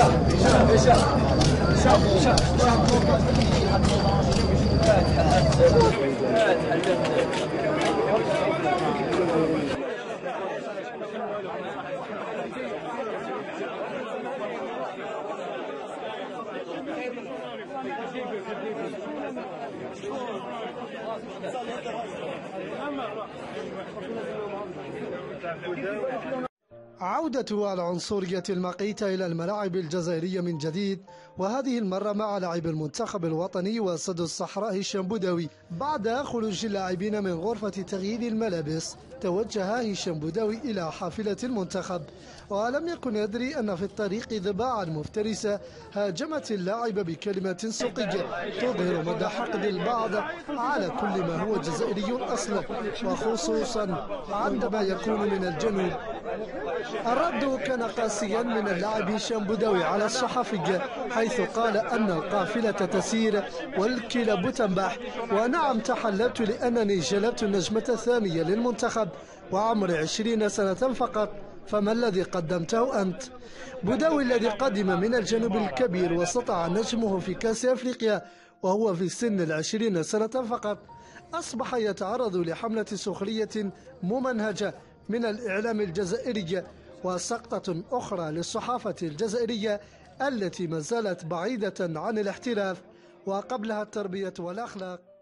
عودة العنصرية المقيتة إلى الملاعب الجزائرية من جديد، وهذه المرة مع لاعب المنتخب الوطني وسد الصحراء هشام بوداوي. بعد خروج اللاعبين من غرفة تغيير الملابس، توجه هشام بوداوي إلى حافلة المنتخب، ولم يكن يدري أن في الطريق ضباعا مفترسة هاجمت اللاعب بكلمة سوقية تظهر مدى حقد البعض على كل ما هو جزائري أصلا، وخصوصا عندما يكون من الجنوب. الرد كان قاسيا من اللاعب هشام بوداوي على الصحفي، حيث قال أن القافلة تسير والكلاب تنبح، ونعم تحللت لأنني جلبت النجمة الثانية للمنتخب وعمري 20 سنة فقط، فما الذي قدمته أنت؟ بوداوي الذي قدم من الجنوب الكبير وسطع نجمه في كأس أفريقيا وهو في سن 20 سنة فقط، أصبح يتعرض لحملة سخرية ممنهجة من الإعلام الجزائري وسقطة أخرى للصحافة الجزائرية التي ما زالت بعيدة عن الاحتراف وقبلها التربية والأخلاق.